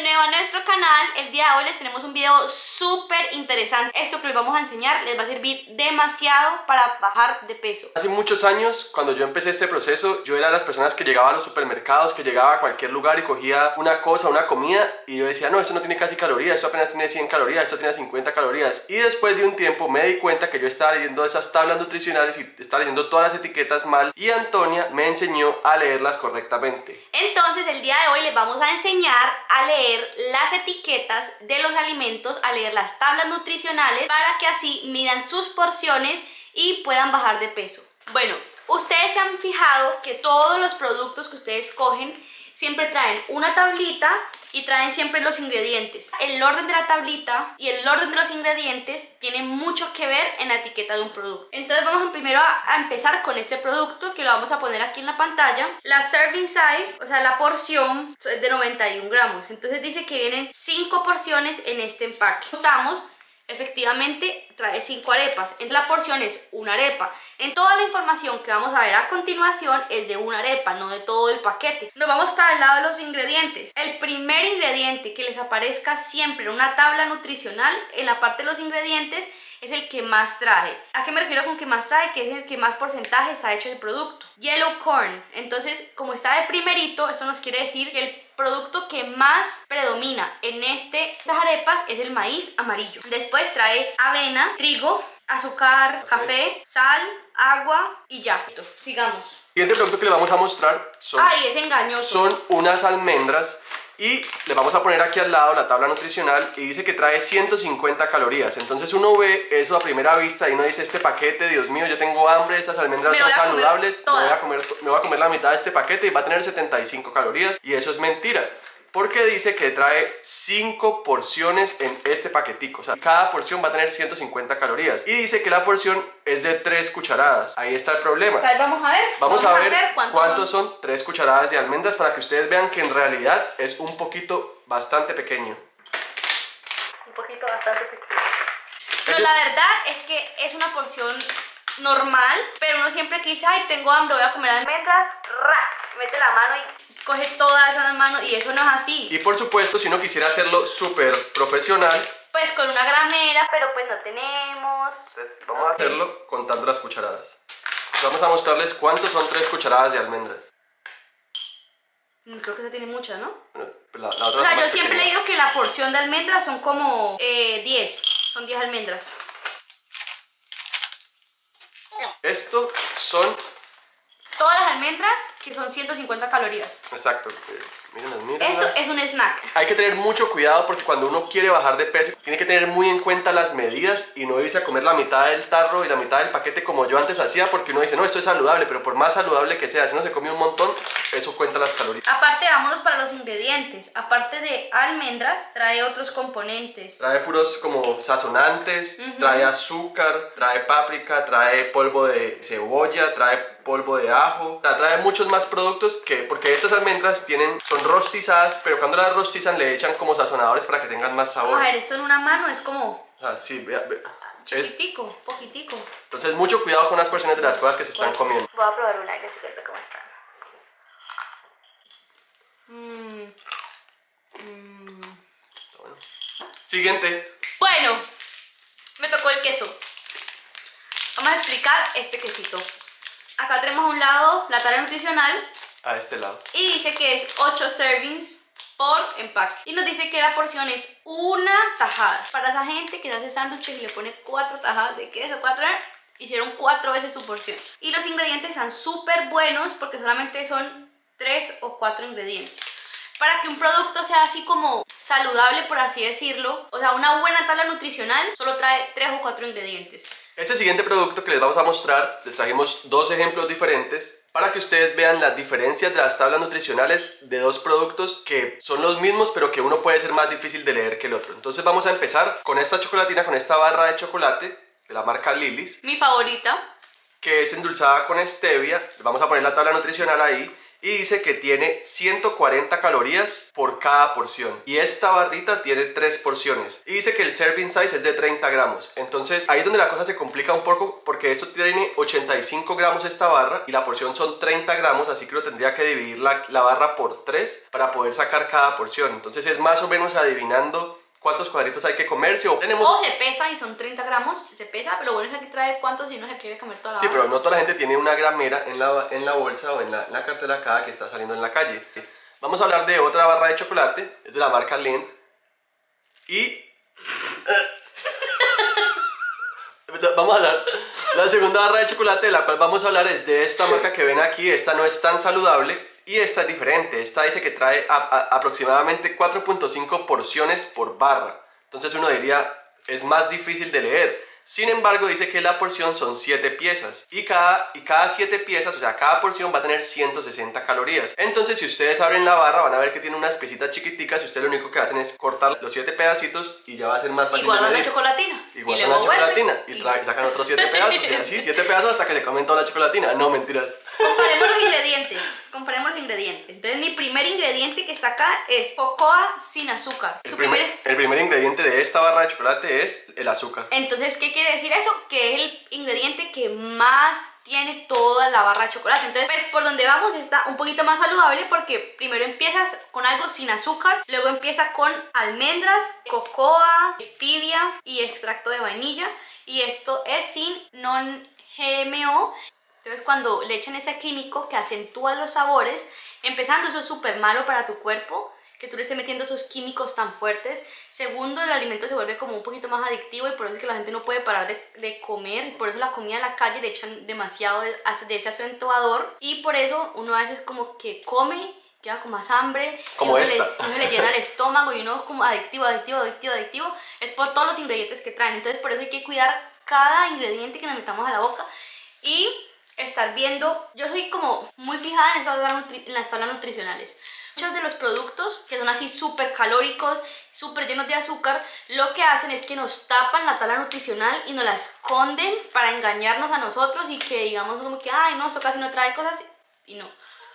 nuevo a nuestro canal. El día de hoy les tenemos un video súper interesante. Esto que les vamos a enseñar les va a servir demasiado para bajar de peso. Hace muchos años, cuando yo empecé este proceso, yo era de las personas que llegaba a los supermercados, que llegaba a cualquier lugar y cogía una cosa, una comida, y yo decía, no, esto no tiene casi calorías, esto apenas tiene 100 calorías, esto tiene 50 calorías. Y después de un tiempo me di cuenta que yo estaba leyendo esas tablas nutricionales y estaba leyendo todas las etiquetas mal, y Antonia me enseñó a leerlas correctamente. Entonces el día de hoy les vamos a enseñar a leer las etiquetas de los alimentos, a leer las tablas nutricionales para que así midan sus porciones y puedan bajar de peso. Bueno, ustedes se han fijado que todos los productos que ustedes cogen siempre traen una tablita y traen siempre los ingredientes. El orden de la tablita y el orden de los ingredientes tienen mucho que ver en la etiqueta de un producto. Entonces vamos primero a empezar con este producto, que lo vamos a poner aquí en la pantalla. La serving size, o sea la porción, es de 91 gramos. Entonces dice que vienen 5 porciones en este empaque. Notamos, efectivamente trae 5 arepas. En la porción es una arepa. En toda la información que vamos a ver a continuación es de una arepa, no de todo el paquete. Nos vamos para el lado de los ingredientes. El primer ingrediente que les aparezca siempre en una tabla nutricional, en la parte de los ingredientes, es el que más trae. ¿A qué me refiero con que más trae? Que es el que más porcentaje está hecho del producto. Yellow corn. Entonces, como está de primerito, esto nos quiere decir que el producto que más predomina en estas arepas es el maíz amarillo. Después trae avena, trigo, azúcar, café, sal, agua y ya. Listo, sigamos. El siguiente producto que le vamos a mostrar es engañoso. Son unas almendras. Y le vamos a poner aquí al lado la tabla nutricional y dice que trae 150 calorías. Entonces uno ve eso a primera vista y uno dice, este paquete, Dios mío, yo tengo hambre, estas almendras son saludables, me voy a comer la mitad de este paquete y va a tener 75 calorías. Y eso es mentira, porque dice que trae 5 porciones en este paquetico. O sea, cada porción va a tener 150 calorías. Y dice que la porción es de 3 cucharadas. Ahí está el problema. Vamos a ver cuántos son 3 cucharadas de almendras para que ustedes vean que en realidad es un poquito bastante pequeño. Un poquito bastante pequeño. Pero la verdad es que es una porción normal, pero uno siempre que dice, ay, tengo hambre, voy a comer almendras, mete la mano y coge todas esas manos, y eso no es así. Y por supuesto, si uno quisiera hacerlo súper profesional, pues con una gramera, pero pues no tenemos. Entonces vamos a hacerlo contando las cucharadas. Vamos a mostrarles cuántos son 3 cucharadas de almendras. Creo que se tiene muchas, ¿no? Bueno, la otra yo siempre le digo que la porción de almendras son como 10. Son 10 almendras. Esto son todas las almendras, que son 150 calorías. Exacto. Miren. Esto es un snack. Hay que tener mucho cuidado porque cuando uno quiere bajar de peso, tiene que tener muy en cuenta las medidas y no irse a comer la mitad del tarro y la mitad del paquete como yo antes hacía, porque uno dice, no, esto es saludable, pero por más saludable que sea, si uno se come un montón, eso cuenta las calorías. Aparte, vámonos para los ingredientes. Aparte de almendras, trae otros componentes. Trae puros como sazonantes, trae azúcar, trae páprica, trae polvo de cebolla, trae polvo de ajo, trae muchos más productos porque estas almendras son rostizadas, pero cuando las rostizan le echan como sazonadores para que tengan más sabor. A ver, esto en una mano es como sí, vea. chiquitico, poquitico. Entonces mucho cuidado con las porciones de las cosas que se están comiendo. Voy a probar una que se cuenta cómo están. Bueno. Siguiente. Bueno, me tocó el queso. Vamos a explicar este quesito. Acá tenemos a un lado la tabla nutricional. A este lado. Y dice que es 8 servings por empaque. Y nos dice que la porción es una tajada. Para esa gente que hace sándwiches y le pone 4 tajadas de queso, hicieron 4 veces su porción. Y los ingredientes están súper buenos porque solamente son 3 o 4 ingredientes. Para que un producto sea así como saludable, por así decirlo, o sea, una buena tabla nutricional, solo trae 3 o 4 ingredientes. Este siguiente producto que les vamos a mostrar, les trajimos 2 ejemplos diferentes para que ustedes vean las diferencias de las tablas nutricionales de 2 productos que son los mismos, pero que uno puede ser más difícil de leer que el otro. Entonces vamos a empezar con esta chocolatina, con esta barra de chocolate de la marca Lily's. Mi favorita. Que es endulzada con stevia. Vamos a poner la tabla nutricional ahí. y dice que tiene 140 calorías por cada porción. Y esta barrita tiene 3 porciones. Y dice que el serving size es de 30 gramos. Entonces ahí es donde la cosa se complica un poco, porque esto tiene 85 gramos esta barra y la porción son 30 gramos, así que lo tendría que dividir la barra por 3 para poder sacar cada porción. Entonces es más o menos adivinando cuántos cuadritos hay que comerse. O se pesa y son 30 gramos, se pesa, pero lo bueno es que trae cuántos si no se quiere comer toda la Sí, barra. pero no toda la gente tiene una gramera en la bolsa o en la cartera cada que está saliendo en la calle. Vamos a hablar de otra barra de chocolate, es de la marca Lindt. Y vamos a hablar, la segunda barra de chocolate de la cual vamos a hablar es de esta marca que ven aquí. Esta no es tan saludable y esta es diferente. Esta dice que trae aproximadamente 4.5 porciones por barra. Entonces uno diría, es más difícil de leer. Sin embargo, dice que la porción son 7 piezas y cada 7 piezas, o sea, cada porción va a tener 160 calorías. Entonces, si ustedes abren la barra, van a ver que tiene unas piecitas chiquiticas y ustedes lo único que hacen es cortar los 7 pedacitos y ya va a ser más fácil. Y guardan la chocolatina. Y guardan la chocolatina y sacan otros 7 pedazos y así, 7 pedazos hasta que se comen toda la chocolatina. No, mentiras. Comparemos los ingredientes. Entonces mi primer ingrediente que está acá es cocoa sin azúcar. El primer ingrediente de esta barra de chocolate es el azúcar. Entonces, ¿qué quiere decir eso? Que es el ingrediente que más tiene toda la barra de chocolate. Entonces, pues por donde vamos está un poquito más saludable, porque primero empiezas con algo sin azúcar, luego empieza con almendras, cocoa, stevia y extracto de vainilla, y esto es sin non-GMO. Entonces cuando le echan ese químico que acentúa los sabores, empezando, eso es súper malo para tu cuerpo, que tú le estés metiendo esos químicos tan fuertes. Segundo, el alimento se vuelve como un poquito más adictivo y por eso es que la gente no puede parar de comer, y por eso la comida en la calle le echan demasiado de ese acentuador, y por eso uno a veces como que come, queda con más hambre, como esta, uno le llena el estómago y uno como adictivo, es por todos los ingredientes que traen. Entonces por eso hay que cuidar cada ingrediente que nos metamos a la boca y estar viendo. Yo soy como muy fijada en las tablas nutricionales. Muchos de los productos que son así súper calóricos, súper llenos de azúcar, lo que hacen es que nos tapan la tabla nutricional y nos la esconden para engañarnos a nosotros y que digamos como que, ay no, esto casi no trae cosas, y no.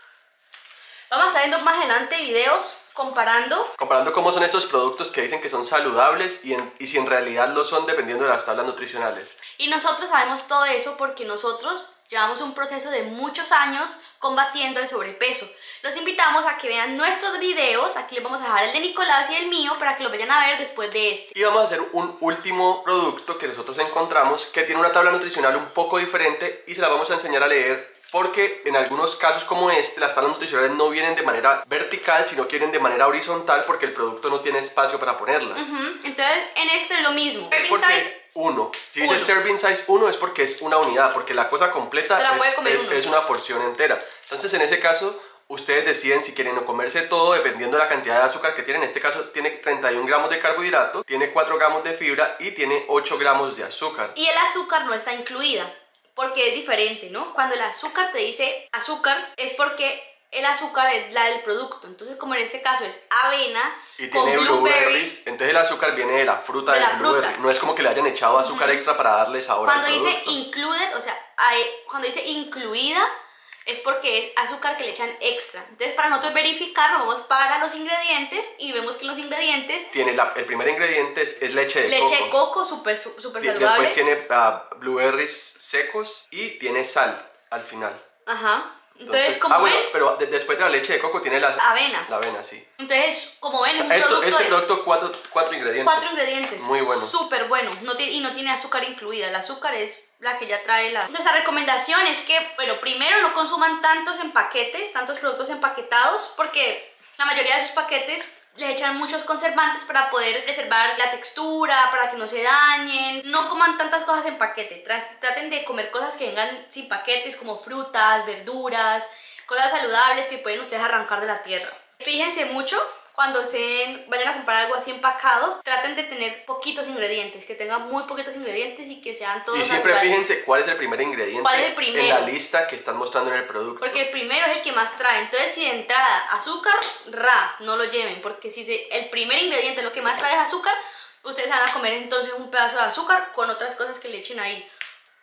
Vamos a estar viendo más adelante videos comparando cómo son estos productos que dicen que son saludables y si en realidad lo son, dependiendo de las tablas nutricionales. Y nosotros sabemos todo eso porque nosotros llevamos un proceso de muchos años combatiendo el sobrepeso. Los invitamos a que vean nuestros videos. Aquí les vamos a dejar el de Nicolás y el mío para que lo vayan a ver después de este. Y vamos a hacer un último producto que nosotros encontramos que tiene una tabla nutricional un poco diferente y se la vamos a enseñar a leer, porque en algunos casos como este, las tablas nutricionales no vienen de manera vertical, sino que vienen de manera horizontal porque el producto no tiene espacio para ponerlas. Entonces, en este es lo mismo. Porque es 1. Si dice serving size 1 es porque es una unidad, porque la cosa completa es una porción entera. Entonces, en ese caso, ustedes deciden si quieren comerse todo dependiendo de la cantidad de azúcar que tienen. En este caso tiene 31 gramos de carbohidrato, tiene 4 gramos de fibra y tiene 8 gramos de azúcar. Y el azúcar no está incluida, porque es diferente, ¿no? Cuando el azúcar te dice azúcar es porque el azúcar es la del producto. Entonces, como en este caso es avena y tiene blueberries, entonces el azúcar viene de la fruta del blueberry. No es como que le hayan echado azúcar extra para darle sabor al producto. Cuando dice included, o sea, cuando dice incluida, es porque es azúcar que le echan extra. Entonces, para nosotros verificar, nos vamos para los ingredientes y vemos que los ingredientes tiene el primer ingrediente es leche de coco. Leche de coco, súper saludable. Después tiene blueberries secos y tiene sal al final. Ajá. Entonces, como ven, pero después de la leche de coco tiene la avena. La avena, sí. Entonces, como ven, este producto 4 ingredientes. 4 ingredientes. Muy bueno. Súper bueno. Y no tiene azúcar incluida. El azúcar es la que ya trae la... Nuestra recomendación es que, bueno, primero no consuman tantos productos empaquetados, porque la mayoría de esos paquetes les echan muchos conservantes para poder preservar la textura, para que no se dañen. No coman tantas cosas en paquete. Traten de comer cosas que vengan sin paquetes, como frutas, verduras, cosas saludables que pueden ustedes arrancar de la tierra. Fíjense mucho cuando vayan a comprar algo así empacado, traten de tener poquitos ingredientes, que tengan muy poquitos ingredientes y que sean todos naturales. Y siempre fíjense cuál es el primer ingrediente en la lista que están mostrando en el producto. Porque el primero es el que más trae. Entonces, si de entrada azúcar, no lo lleven, porque si el primer ingrediente lo que más trae es azúcar, ustedes van a comer entonces un pedazo de azúcar con otras cosas que le echen ahí.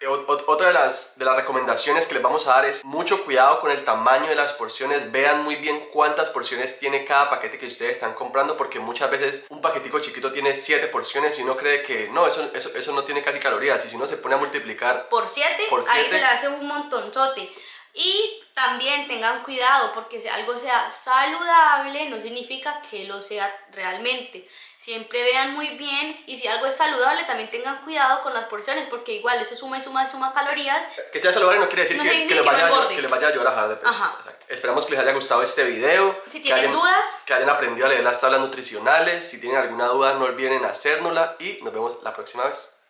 Otra de las recomendaciones que les vamos a dar es mucho cuidado con el tamaño de las porciones. Vean muy bien cuántas porciones tiene cada paquete que ustedes están comprando, porque muchas veces un paquetico chiquito tiene 7 porciones y uno cree que no, eso no tiene casi calorías, y si uno se pone a multiplicar por 7, ahí se le hace un montonzote. Y también tengan cuidado, porque si algo sea saludable no significa que lo sea realmente. Siempre vean muy bien, y si algo es saludable también tengan cuidado con las porciones, porque igual eso suma y suma y suma calorías. Que sea saludable no quiere decir No que les vaya a ayudar a bajar de peso. Exacto. Esperamos que les haya gustado este video. Si tienen dudas, que hayan aprendido a leer las tablas nutricionales. Si tienen alguna duda no olviden hacérnosla, y nos vemos la próxima vez.